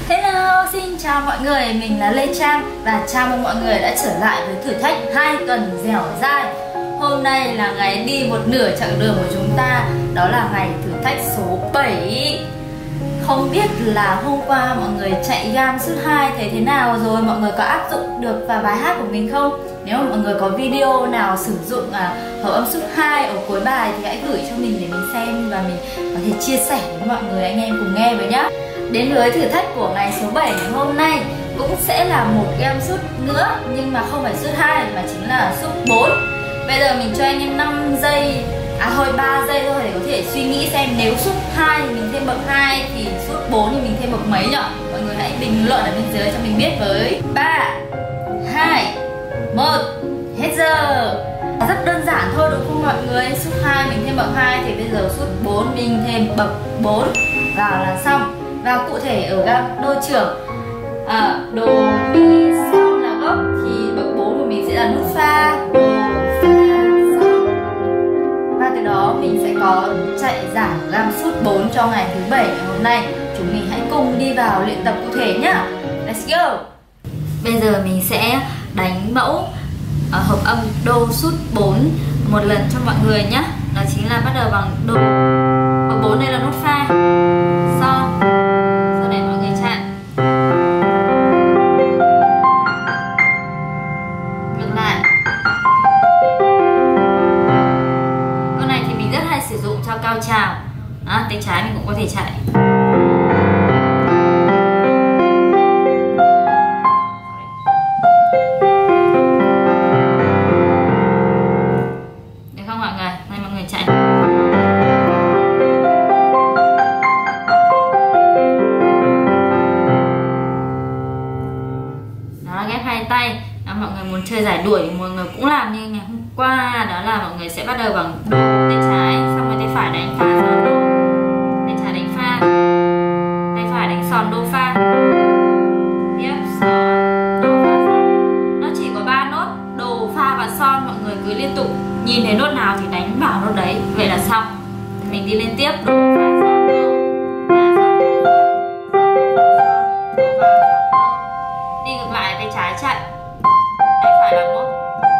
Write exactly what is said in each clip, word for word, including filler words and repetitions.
Hello, xin chào mọi người, mình là Lê Trang và chào mừng mọi người đã trở lại với thử thách hai tuần dẻo dai. Hôm nay là ngày đi một nửa chặng đường của chúng ta, đó là ngày thử thách số bảy. Không biết là hôm qua mọi người chạy gam suốt hai thấy thế nào rồi, mọi người có áp dụng được vào bài hát của mình không? Nếu mà mọi người có video nào sử dụng à, hợp âm suốt hai ở cuối bài thì hãy gửi cho mình để mình xem và mình có thể chia sẻ với mọi người, anh em cùng nghe với nhá. Đến với thử thách của ngày số bảy ngày hôm nay cũng sẽ là một game sút nữa, nhưng mà không phải sút hai mà chính là sút bốn. Bây giờ mình cho anh em năm giây, à thôi ba giây thôi để có thể suy nghĩ xem nếu sút hai thì mình thêm bậc hai, thì sút bốn thì mình thêm bậc mấy nhở. Mọi người hãy bình luận ở bên dưới cho mình biết với. Ba, hai, một, hết giờ. Rất đơn giản thôi đúng không mọi người? Sút hai mình thêm bậc hai thì bây giờ sút bốn mình thêm bậc bốn vào là xong. Và cụ thể ở gam đô trưởng à, đồ mi son là gốc thì bậc bốn của mình sẽ là nút pha đồ pha son. Và từ đó mình sẽ có chạy giảm gam sút bốn cho ngày thứ bảy ngày hôm nay. Chúng mình hãy cùng đi vào luyện tập cụ thể nhá. Let's go. Bây giờ mình sẽ đánh mẫu ở hợp âm đô sút bốn một lần cho mọi người nhé. Đó chính là bắt đầu bằng đô. Bậc bốn đây là nút pha son. Sau này mọi người chặn. Ngược lại. Con này thì mình rất hay sử dụng cho cao trào. Đó, tay trái mình cũng có thể chạy. Tay. Đó, mọi người muốn chơi giải đuổi thì mọi người cũng làm như ngày hôm qua, đó là mọi người sẽ bắt đầu bằng đô tay trái, xong rồi tay phải đánh pha son đô, tay trái đánh pha, tay phải đánh son đô pha, tiếp son đô pha son. Nó chỉ có ba nốt đô pha và son, mọi người cứ liên tục nhìn thấy nốt nào thì đánh vào nốt đấy, vậy là xong. Mình đi lên tiếp đô pha son đô, đi ngược lại tay trái chạy, tay phải làm nốt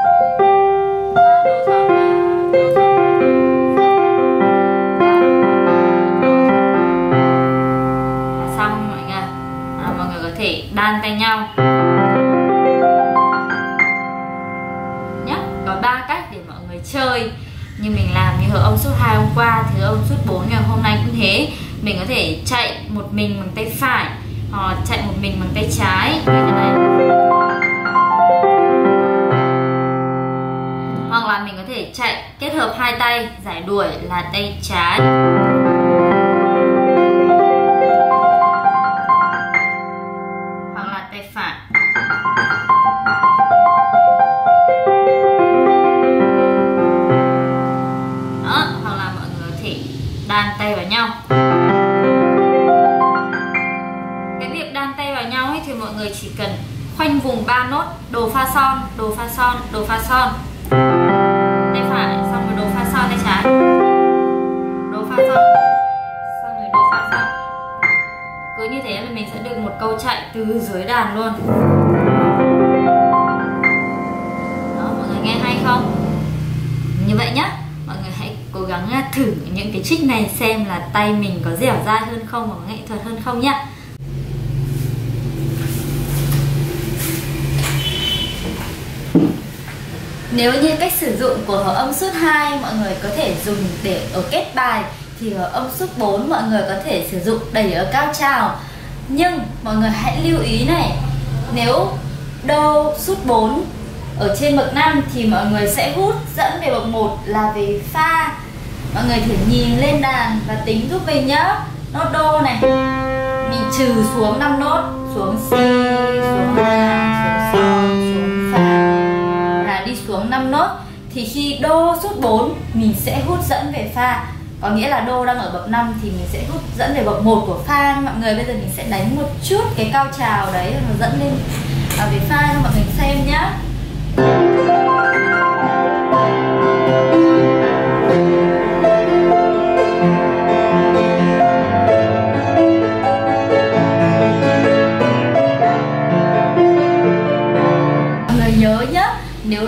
xong mọi người. À, mọi người có thể đan tay nhau nhé. Có ba cách để mọi người chơi như mình làm như hợp âm sút hai hôm qua thì hợp âm sút bốn ngày hôm nay cũng thế. Mình có thể chạy một mình bằng tay phải hoặc chạy một mình bằng tay trái như thế này, hoặc là mình có thể chạy kết hợp hai tay giải đuổi là tay trái hoặc là tay phải. Đó, hoặc là mọi người có thể đan tay vào nhau. Thì mọi người chỉ cần khoanh vùng ba nốt đồ pha son, đồ pha son, đồ pha son, tay phải, xong rồi đồ pha son tay trái, đồ pha son, xong rồi đồ pha son. Cứ như thế là mình sẽ được một câu chạy từ dưới đàn luôn. Đó, mọi người nghe hay không? Như vậy nhá, mọi người hãy cố gắng thử những cái trick này xem là tay mình có dẻo dai hơn không và có nghệ thuật hơn không nhá. Nếu như cách sử dụng của hợp âm sút hai mọi người có thể dùng để ở kết bài, thì hợp âm sút bốn mọi người có thể sử dụng đẩy ở cao trào. Nhưng mọi người hãy lưu ý này, nếu đô sút bốn ở trên bậc năm thì mọi người sẽ hút dẫn về bậc một là về pha. Mọi người thử nhìn lên đàn và tính giúp mình nhá. Nốt đô này mình trừ xuống năm nốt, xuống C, xuống A, xuống son, xuống pha, đi xuống năm nốt, thì khi đô sút bốn mình sẽ hút dẫn về pha. Có nghĩa là đô đang ở bậc năm thì mình sẽ hút dẫn về bậc một của pha. Mọi người bây giờ mình sẽ đánh một chút cái cao trào đấy nó dẫn lên à, về pha cho mọi người xem nhá.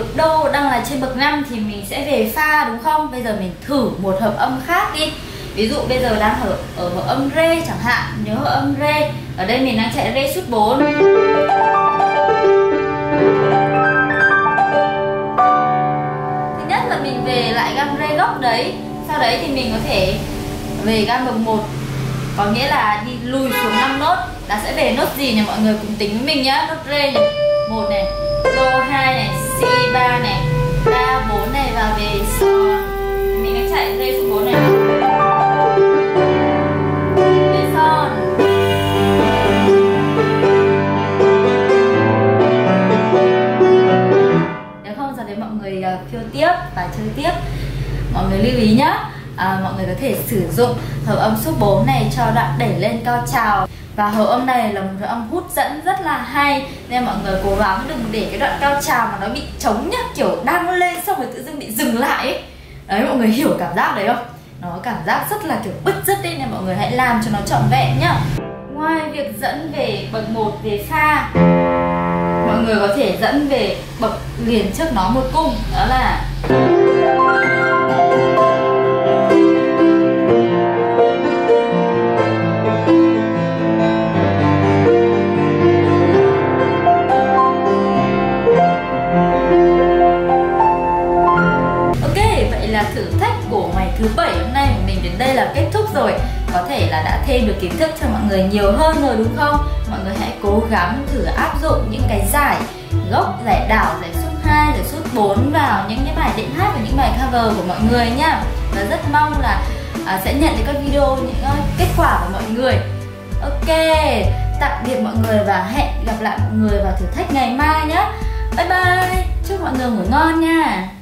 đô đang là trên bậc năm thì mình sẽ về pha đúng không? Bây giờ mình thử một hợp âm khác đi. Ví dụ bây giờ đang ở, ở hợp âm rê chẳng hạn. Nhớ hợp âm rê. Ở đây mình đang chạy rê sút bốn. Thứ nhất là mình về lại gam rê gốc đấy. Sau đấy thì mình có thể về gam bậc một. Có nghĩa là đi lùi xuống năm nốt. Là sẽ về nốt gì nhỉ mọi người cùng tính với mình nhá. Nốt rê nhỉ. một này, đô hai này, si ba này, la bốn này và về son. Mình đang chạy rê số bốn này. Về son. Nếu không giờ đến mọi người phiêu tiếp và chơi tiếp. Mọi người lưu ý nhá. À, mọi người có thể sử dụng hợp âm số bốn này cho đoạn đẩy lên cao trào. Và hợp âm này là một hợp âm hút dẫn rất là hay. Nên mọi người cố gắng đừng để cái đoạn cao trào mà nó bị trống nhá. Kiểu đang lên xong rồi tự dưng bị dừng lại ấy. Đấy, mọi người hiểu cảm giác đấy không? Nó cảm giác rất là kiểu bứt rứt đi. Nên mọi người hãy làm cho nó trọn vẹn nhá. Ngoài việc dẫn về bậc một về pha, mọi người có thể dẫn về bậc liền trước nó một cung. Đó là là thử thách của ngày thứ bảy hôm nay của mình đến đây là kết thúc rồi. Có thể là đã thêm được kiến thức cho mọi người nhiều hơn rồi đúng không? Mọi người hãy cố gắng thử áp dụng những cái giải gốc, giải đảo, giải sút hai, giải sút bốn vào những cái bài đệm hát và những bài cover của mọi người nhá. Và rất mong là à, sẽ nhận được các video, những uh, kết quả của mọi người. Ok, tạm biệt mọi người và hẹn gặp lại mọi người vào thử thách ngày mai nhé. Bye bye, chúc mọi người ngủ ngon nha.